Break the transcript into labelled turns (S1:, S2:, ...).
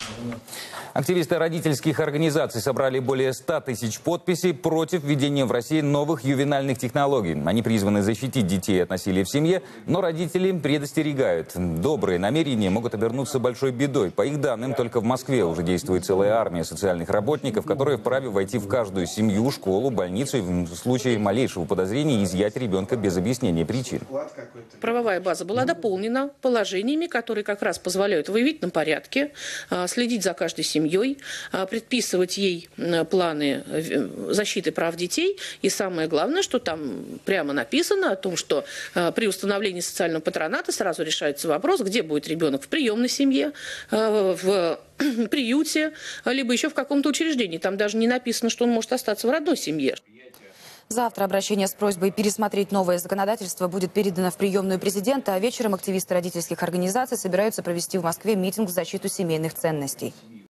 S1: Активисты родительских организаций собрали более 100 тысяч подписей против введения в России новых ювенальных технологий. Они призваны защитить детей от насилия в семье, но родители предостерегают. Добрые намерения могут обернуться большой бедой. По их данным, только в Москве уже действует целая армия социальных работников, которые вправе войти в каждую семью, школу, больницу и в случае малейшего подозрения изъять ребенка без объяснения причин.
S2: Правовая база была дополнена положениями, которые как раз позволяют в выявительном порядке следить за каждой семьей, предписывать ей планы защиты прав детей. И самое главное, что там прямо написано о том, что при установлении социального патроната сразу решается вопрос, где будет ребенок: в приемной семье, в приюте, либо еще в каком-то учреждении. Там даже не написано, что он может остаться в родной семье.
S3: Завтра обращение с просьбой пересмотреть новое законодательство будет передано в приемную президента, а вечером активисты родительских организаций собираются провести в Москве митинг в защиту семейных ценностей.